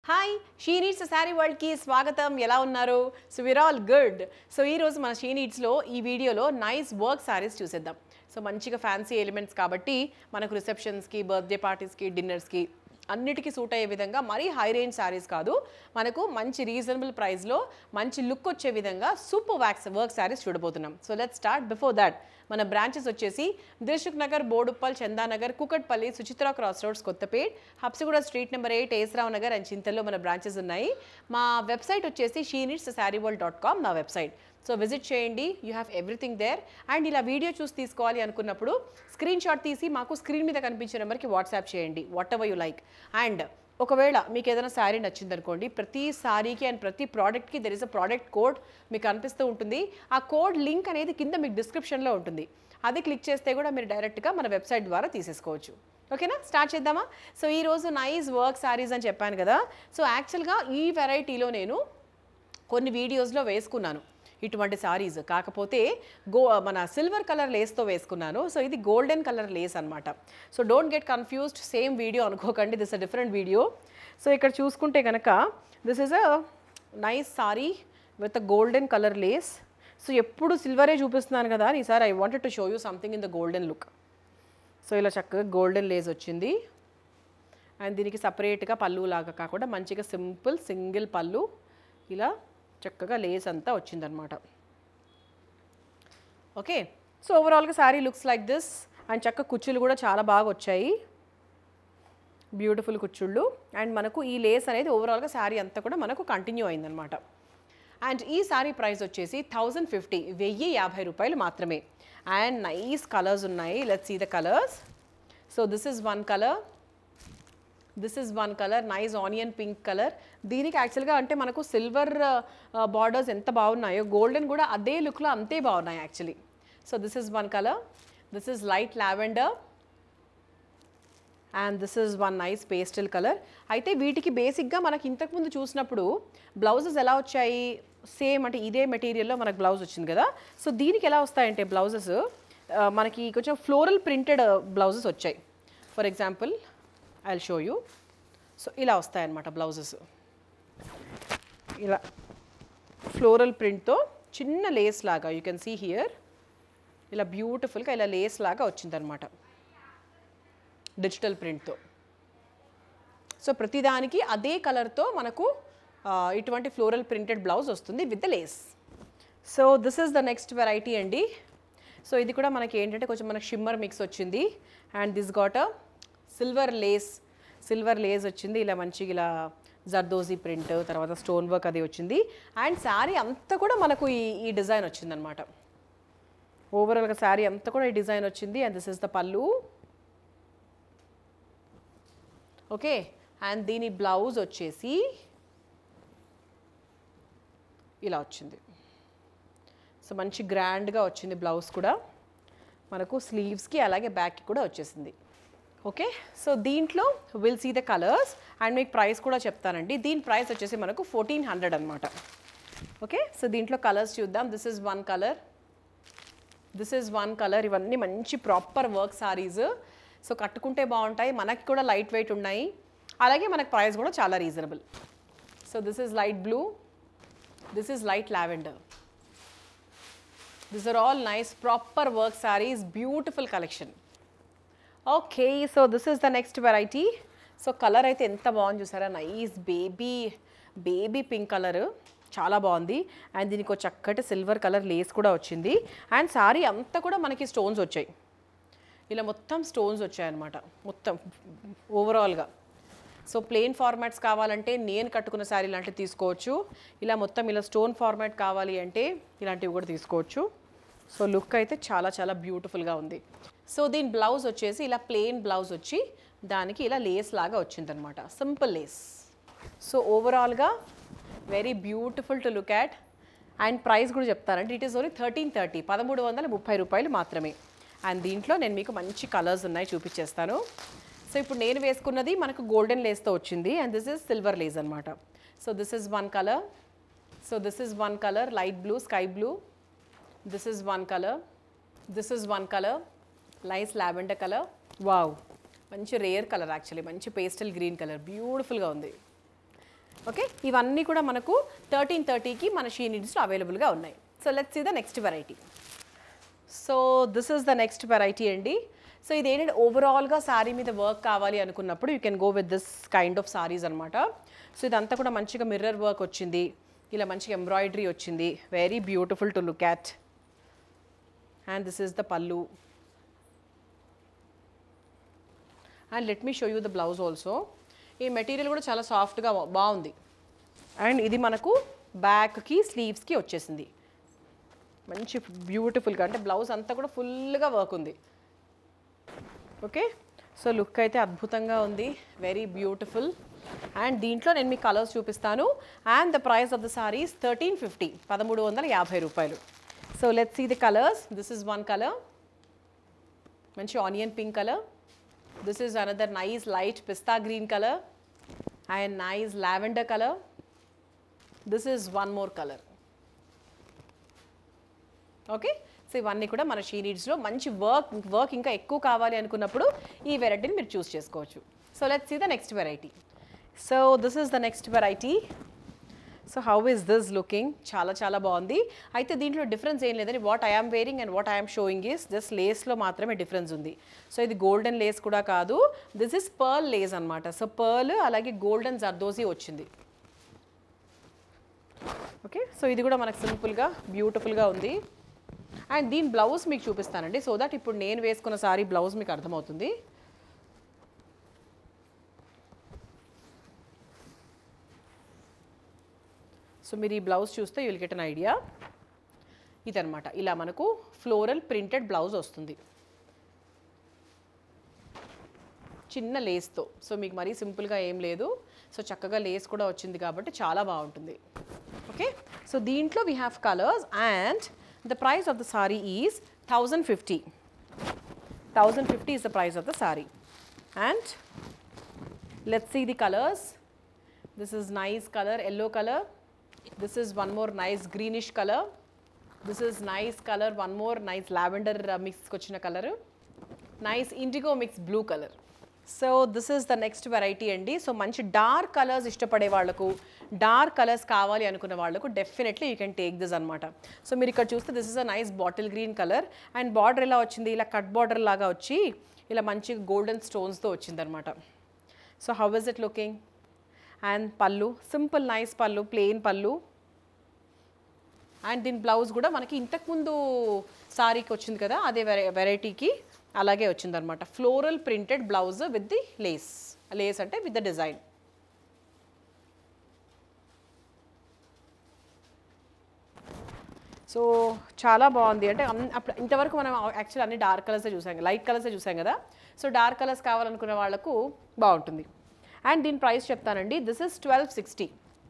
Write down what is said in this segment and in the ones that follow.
Hi She Needs Saree వరల్డ్కి స్వాగతం. ఎలా ఉన్నారు? So we're all good. So ఈరోజు మన షీ నీడ్స్లో ఈ వీడియోలో నైస్ వర్క్ శారీస్ చూసేద్దాం. సో మంచిగా ఫ్యాన్సీ ఎలిమెంట్స్ కాబట్టి మనకు రిసెప్షన్స్కి, బర్త్డే పార్టీస్కి, డిన్నర్స్కి అన్నిటికీ సూట్ అయ్యే విధంగా మరీ హై రేంజ్ శారీస్ కాదు, మనకు మంచి రీజనబుల్ ప్రైస్లో మంచి లుక్ వచ్చే విధంగా సూపర్ వర్క్ శారీస్ చూడబోతున్నాం. So let's start. Before that మన బ్రాంచెస్ వచ్చేసి Dilsukhnagar, Boduppal, Chandanagar, Kukatpally, Suchitra cross roads, Kothapet, Habsiguda street number 8, S R Nagar and చింతల్లో మన బ్రాంచెస్ ఉన్నాయి. మా వెబ్సైట్ వచ్చేసి sheeneedssareeworld.com నా వెబ్సైట్. సో విజిట్ చేయండి, you have everything there. And ఇలా వీడియో చూసి తీసుకోవాలి అనుకున్నప్పుడు స్క్రీన్ షాట్ తీసి మాకు స్క్రీన్ మీద కనిపించే నెంబర్కి వాట్సాప్ చేయండి, whatever you like. And ఒకవేళ మీకు ఏదైనా శారీ నచ్చిందనుకోండి, ప్రతి శారీకి అండ్ ప్రతి ప్రోడక్ట్కి there is a product code మీకు కనిపిస్తూ ఉంటుంది. ఆ కోడ్ లింక్ అనేది కింద మీకు డిస్క్రిప్షన్లో ఉంటుంది. అది క్లిక్ చేస్తే కూడా మీరు డైరెక్ట్గా మన వెబ్సైట్ ద్వారా తీసేసుకోవచ్చు. ఓకేనా, స్టార్ట్ చేద్దామా? సో ఈరోజు నైస్ వర్క్ శారీస్ అని చెప్పాను కదా. సో యాక్చువల్గా ఈ వెరైటీలో నేను కొన్ని వీడియోస్లో వేసుకున్నాను ఇటువంటి శారీస్, కాకపోతే మన సిల్వర్ కలర్ లేస్తో వేసుకున్నాను. సో ఇది గోల్డెన్ కలర్ లేస్ అనమాట. So don't get confused, same video అనుకోకండి, this a different video. So ఇక్కడ చూసుకుంటే కనుక this is a nice saree with a golden colour lace. So ఎప్పుడు సిల్వరే చూపిస్తున్నాను కదా, ఈసారి I wanted to show you something in the golden look. So ఇలా చక్కగా గోల్డెన్ లేస్ వచ్చింది అండ్ దీనికి సపరేట్గా పళ్ళు లాగా కాకుండా మంచిగా సింపుల్ సింగిల్ పళ్ళు, ఇలా చక్కగా లేస్ అంతా వచ్చిందనమాట. ఓకే, సో ఓవరాల్గా saree looks like this. And చక్క కుచ్చులు కూడా చాలా బాగా వచ్చాయి, బ్యూటిఫుల్ కుచ్చుళ్ళు. అండ్ మనకు ఈ లేస్ అనేది ఓవరాల్గా శారీ అంతా కూడా మనకు కంటిన్యూ అయిందనమాట. అండ్ ఈ శారీ ప్రైస్ వచ్చేసి 1050, 1050 రూపాయలు మాత్రమే. అండ్ నైస్ కలర్స్ ఉన్నాయి, let's see the colours. So this is one colour, this is one colour, nice onion pink colour. దీనికి యాక్చువల్గా అంటే మనకు సిల్వర్ బార్డర్స్ ఎంత బాగున్నాయో, గోల్డెన్ కూడా అదే లుక్లో అంతే బాగున్నాయి actually. So this is one colour, this is light lavender and this is one nice pastel colour. అయితే వీటికి బేసిక్గా మనకి ఇంతకుముందు చూసినప్పుడు బ్లౌజెస్ ఎలా వచ్చాయి, సేమ్ అంటే ఇదే మెటీరియల్లో మనకు బ్లౌజ్ వచ్చింది కదా. సో దీనికి ఎలా వస్తాయంటే బ్లౌజెస్ మనకి కొంచెం ఫ్లోరల్ ప్రింటెడ్ బ్లౌజెస్ వచ్చాయి. For example I'll show you. So ఇలా వస్తాయన్నమాట బ్లౌజెస్, ఇలా ఫ్లోరల్ ప్రింట్తో చిన్న లేస్ లాగా, యూ కెన్ సీ హియర్, ఇలా బ్యూటిఫుల్గా ఇలా లేస్ లాగా వచ్చిందనమాట డిజిటల్ ప్రింట్తో. సో ప్రతిదానికి అదే కలర్తో మనకు ఇటువంటి ఫ్లోరల్ ప్రింటెడ్ బ్లౌజ్ వస్తుంది with the lace. So this is the next variety అండి. సో ఇది కూడా మనకి ఏంటంటే కొంచెం మనకు షిమ్మర్ మిక్స్ వచ్చింది and this got a silver lace వచ్చింది, ఇలా మంచిగా ఇలా జర్దోజీ ప్రింట్, తర్వాత స్టోన్ వర్క్ అది వచ్చింది. అండ్ శారీ అంతా కూడా మనకు ఈ డిజైన్ వచ్చిందనమాట. ఓవరాల్గా శారీ అంతా కూడా ఈ డిజైన్ వచ్చింది. And this is the pallu. Okay, and దీని బ్లౌజ్ వచ్చేసి ఇలా వచ్చింది. సో మంచి గ్రాండ్గా వచ్చింది బ్లౌజ్ కూడా మనకు, స్లీవ్స్కి అలాగే బ్యాక్కి కూడా వచ్చేసింది. ఓకే, సో దీంట్లో will see the colours and మీకు ప్రైస్ కూడా చెప్తానండి. దీని ప్రైస్ వచ్చేసి మనకు 1400 అనమాట. ఓకే, సో దీంట్లో కలర్స్ చూద్దాం. This is one colour, this is one colour. ఇవన్నీ మంచి ప్రాపర్ వర్క్ సారీస్. సో కట్టుకుంటే బాగుంటాయి, మనకి కూడా లైట్ వెయిట్ ఉన్నాయి, అలాగే మనకు ప్రైస్ కూడా చాలా reasonable. So this is light blue, this is light lavender. These are all nice proper work sarees, beautiful collection. Okay, so this is the next variety. So color అయితే ఎంత బాగుంది చూసారా, nice baby pink colour, చాలా బాగుంది. And దీనికి ఒక చక్కటి silver colour Lay's కూడా వచ్చింది. అండ్ సారీ అంతా కూడా మనకి స్టోన్స్ వచ్చాయి, ఇలా మొత్తం స్టోన్స్ వచ్చాయన్నమాట మొత్తం ఓవరాల్గా. సో ప్లెయిన్ ఫార్మాట్స్ కావాలంటే నేను కట్టుకున్న శారీ లాంటివి తీసుకోవచ్చు, ఇలా మొత్తం ఇలా స్టోన్ ఫార్మాట్ కావాలి అంటే ఇలాంటివి కూడా తీసుకోవచ్చు. సో లుక్ అయితే చాలా చాలా బ్యూటిఫుల్గా ఉంది. సో దీని బ్లౌజ్ వచ్చేసి ఇలా ప్లెయిన్ బ్లౌజ్ వచ్చి దానికి ఇలా లేస్ లాగా వచ్చిందనమాట, సింపుల్ లేస్. సో ఓవరాల్గా very beautiful to look at. And price కూడా చెప్తానండి, ఇట్ ఈస్ ఓన్లీ 1330, 1330 రూపాయలు మాత్రమే. అండ్ దీంట్లో నేను మీకు మంచి కలర్స్ ఉన్నాయి, చూపించేస్తాను. సో ఇప్పుడు నేను వేసుకున్నది మనకు గోల్డెన్ లేస్తో వచ్చింది and this is silver lace అనమాట. So this is one colour, so this is one colour light blue, sky blue. This is one colour, this is one colour nice lavender colour. Wow, మంచి rare colour actually, మంచి pastel green colour, బ్యూటిఫుల్గా ఉంది. Okay, ఇవన్నీ కూడా మనకు 1330కి మన she నీడ్స్లో అవైలబుల్గా ఉన్నాయి. So let's see the next variety. So this is the next variety అండి. సో ఇది ఏంటంటే ఓవరాల్గా శారీ మీద వర్క్ కావాలి అనుకున్నప్పుడు you can go with this kind of sarees అనమాట. సో ఇదంతా కూడా మంచిగా మిర్రర్ వర్క్ వచ్చింది, ఇలా మంచిగా ఎంబ్రాయిడరీ వచ్చింది, very beautiful to look at. And this is the pallu. And let me show you the blouse also. ఈ మెటీరియల్ కూడా చాలా సాఫ్ట్గా బాగుంది. అండ్ ఇది మనకు బ్యాక్కి స్లీవ్స్కి వచ్చేసింది మంచి బ్యూటిఫుల్గా, అంటే బ్లౌజ్ అంతా కూడా ఫుల్గా వర్క్ ఉంది. ఓకే, సో లుక్ అయితే అద్భుతంగా ఉంది, వెరీ బ్యూటిఫుల్. అండ్ దీంట్లో నేను మీకు కలర్స్ చూపిస్తాను. And the price of the saris 1350, 1350 రూపాయలు. So let's see the colours. This is one colour, మంచి onion pink colour. This is another nice light pista green color and nice lavender color. This is one more color. Okay, so ఇవన్నీ కూడా మన she నీడ్స్లో మంచి work ఇంకా ఎక్కువ కావాలి అనుకున్నప్పుడు ఈ వెరైటీని మీరు చూస్ చేసుకోవచ్చు. So let's see the next variety. So this is the next variety. So how is this looking? చాలా చాలా బాగుంది. అయితే దీంట్లో డిఫరెన్స్ ఏం లేదని what I'm wearing and what I'm showing is just లేస్లో మాత్రమే డిఫరెన్స్ ఉంది. సో ఇది గోల్డెన్ లేస్ కూడా కాదు, దిస్ ఇస్ పర్ల్ లేస్ అనమాట. సో పర్ల్ అలాగే గోల్డెన్ జర్దోజీ వచ్చింది. ఓకే, సో ఇది కూడా మనకు సింపుల్గా బ్యూటిఫుల్గా ఉంది. అండ్ దీని బ్లౌజ్ మీకు చూపిస్తానండి, సో దట్ ఇప్పుడు నేను వేసుకున్న సారీ బ్లౌజ్ మీకు అర్థమవుతుంది. సో మీరు ఈ బ్లౌజ్ చూస్తే you will get an idea. ఇదనమాట, ఇలా మనకు ఫ్లోరల్ ప్రింటెడ్ బ్లౌజ్ వస్తుంది చిన్న లేస్తో. సో మీకు మరీ సింపుల్గా ఏం లేదు, సో చక్కగా లేస్ కూడా వచ్చింది కాబట్టి చాలా బాగుంటుంది. ఓకే, సో దీంట్లో we have colours and the price of the sari is 1050. 1050 is the price of the saree. And let's see the colors. This is nice color, yellow color. This is one more nice greenish color. This is nice color, one more nice lavender mix kochina color. Nice indigo mix blue color. So this is the next variety andi. So manchi dark colors ishtapade vallaku, dark colors kavali anukunna vallaku definitely you can take this anamata. So meer ikkada chuste this is a nice bottle green color and border ela ochindi, ila cut border laga vachi ila manchi golden stones tho ochindi anamata. So how is it looking? And pallu, simple nice pallu, plain pallu. And దీని blouse కూడా మనకి ఇంతకు ముందు సారీకి వచ్చింది కదా అదే వెరైటీకి అలాగే వచ్చిందనమాట. Floral printed blouse with the lace, lace అంటే విత్ ద డిజైన్. సో చాలా బాగుంది. అంటే అప్పుడు ఇంతవరకు మనం యాక్చువల్లీ అన్ని డార్క్ కలర్సే చూసాం, లైట్ కలర్సే చూసాం కదా. సో డార్క్ కలర్స్ కావాలనుకునే వాళ్ళకు బాగుంటుంది. అండ్ దీని ప్రైస్ చెప్తానండి. దిస్ ఇస్ 1260,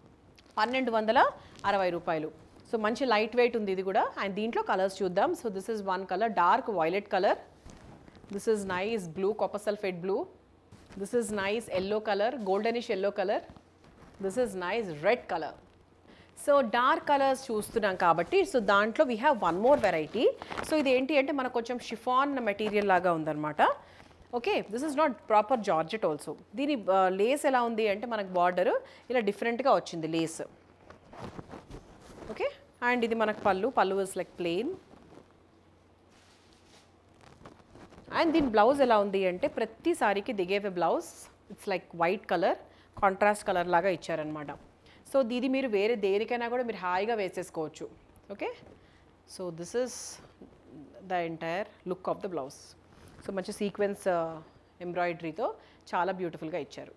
1260 రూపాయలు. సో మంచి లైట్ వెయిట్ ఉంది ఇది కూడా. అండ్ దీంట్లో కలర్స్ చూద్దాం. So this is one colour, dark violet colour. This is nice blue, copper sulphate blue. This is nice yellow colour, goldenish yellow colour. This is nice red colour. So dark colours చూస్తున్నాం కాబట్టి so దాంట్లో we have one more variety. So ఇది ఏంటి అంటే మనకు కొంచెం chiffon material లాగా ఉందన్నమాట. Okay, this is not proper georgette also. దీని లేస్ ఎలా ఉంది అంటే మనకు బార్డర్ ఇలా డిఫరెంట్గా వచ్చింది లేస్. ఓకే, అండ్ ఇది మనకు pallu is like plain. And దీని బ్లౌజ్ ఎలా ఉంది అంటే ప్రతి సారీకి దిగేవే blouse it's like white colour, contrast colour లాగా ఇచ్చారనమాట. సో ఇది మీరు వేరే దేనికైనా కూడా మీరు హాయిగా వేసేసుకోవచ్చు. Okay, so this is the entire look of the blouse. So మంచి సీక్వెన్స్ ఎంబ్రాయిడరీతో చాలా బ్యూటిఫుల్గా ఇచ్చారు.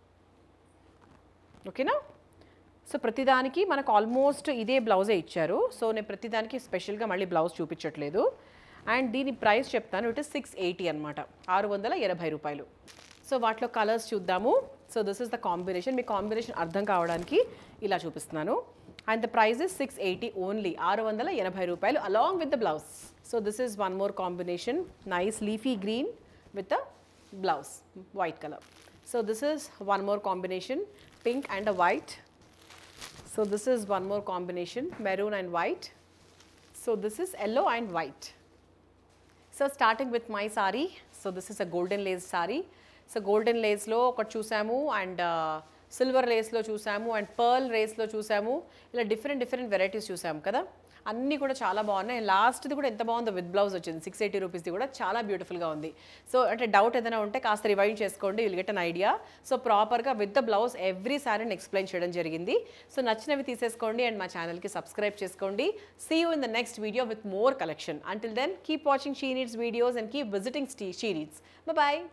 ఓకేనా? సో ప్రతిదానికి మనకు ఆల్మోస్ట్ ఇదే బ్లౌజే ఇచ్చారు. సో నేను ప్రతిదానికి స్పెషల్గా మళ్ళీ బ్లౌజ్ చూపించట్లేదు. అండ్ దీని ప్రైస్ చెప్తాను, ఇట్ ఇస్ 680 అనమాట, 680 రూపాయలు. సో వాటిలో కలర్స్ చూద్దాము. So this is the combination. మీ కాంబినేషన్ అర్థం కావడానికి ఇలా చూపిస్తున్నాను. And the price is 680 only, 680 రూపాయలు along with the blouse. So this is one more combination, nice leafy green with the blouse white colour. So this is one more combination, pink and a white. So this is one more combination, maroon and white. So this is yellow and white. So starting with my saree. So this is a golden lace saree. So golden lace lo okati chusamu and silver రేస్లో చూసాము and pearl రేస్లో చూసాము. ఇలా different varieties చూసాము కదా. అన్నీ కూడా చాలా బాగున్నాయి. లాస్ట్ది కూడా ఎంత బాగుందో, విత్ బ్లౌజ్ వచ్చింది. 680 రూపీస్ది కూడా చాలా బ్యూటిఫుల్గా ఉంది. సో అంటే డౌట్ ఏదైనా ఉంటే కాస్త రివైండ్ చేసుకోండి, will get an idea. So ప్రాపర్గా విత్ ద బ్లౌజ్ ఎవ్రీ శారీని ఎక్స్ప్లెయిన్ చేయడం జరిగింది. సో నచ్చినవి తీసేసుకోండి అండ్ మా ఛానల్కి సబ్స్క్రైబ్ చేసుకోండి. See you in the next video with more collection. Until then keep watching She Needs videos and keep visiting She Needs. Bye.